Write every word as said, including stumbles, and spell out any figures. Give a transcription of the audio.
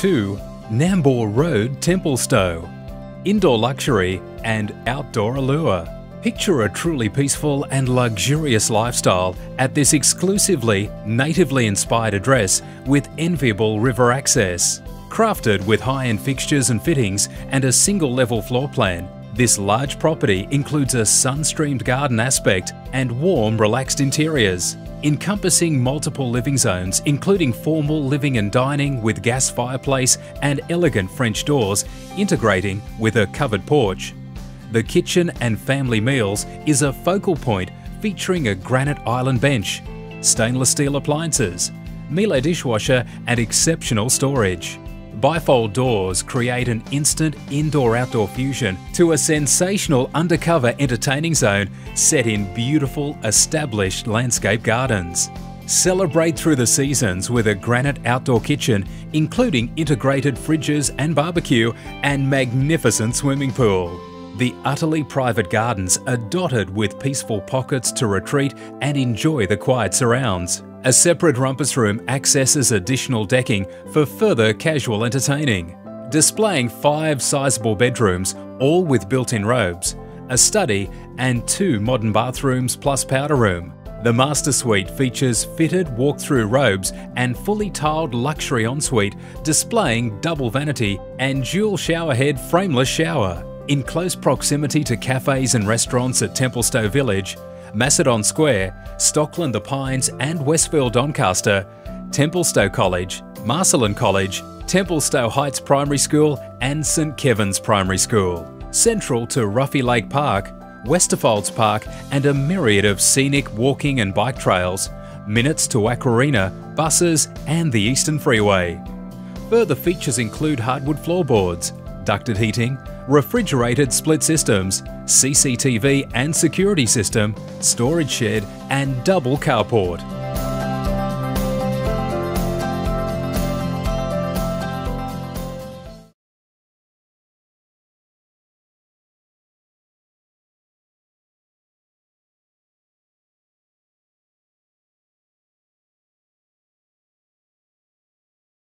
to Nambour Road, Templestowe. Indoor luxury and outdoor allure. Picture a truly peaceful and luxurious lifestyle at this exclusively natively inspired address with enviable river access. Crafted with high-end fixtures and fittings and a single-level floor plan, this large property includes a sun-streamed garden aspect and warm, relaxed interiors, encompassing multiple living zones including formal living and dining with gas fireplace and elegant French doors integrating with a covered porch. The kitchen and family meals is a focal point featuring a granite island bench, stainless steel appliances, Miele dishwasher and exceptional storage. Bifold doors create an instant indoor-outdoor fusion to a sensational undercover entertaining zone set in beautiful, established landscape gardens. Celebrate through the seasons with a granite outdoor kitchen, including integrated fridges and barbecue and magnificent swimming pool. The utterly private gardens are dotted with peaceful pockets to retreat and enjoy the quiet surrounds. A separate rumpus room accesses additional decking for further casual entertaining. Displaying five sizable bedrooms, all with built-in robes, a study and two modern bathrooms plus powder room. The master suite features fitted walk-through robes and fully tiled luxury ensuite displaying double vanity and dual showerhead frameless shower. In close proximity to cafes and restaurants at Templestowe Village, Macedon Square, Stockland the Pines and Westfield Doncaster, Templestowe College, Marcelin College, Templestowe Heights Primary School and St Kevin's Primary School. Central to Ruffy Lake Park, Westerfolds Park and a myriad of scenic walking and bike trails, minutes to Aquarina, buses and the Eastern Freeway. Further features include hardwood floorboards, ducted heating, refrigerated split systems, C C T V and security system, storage shed and double carport.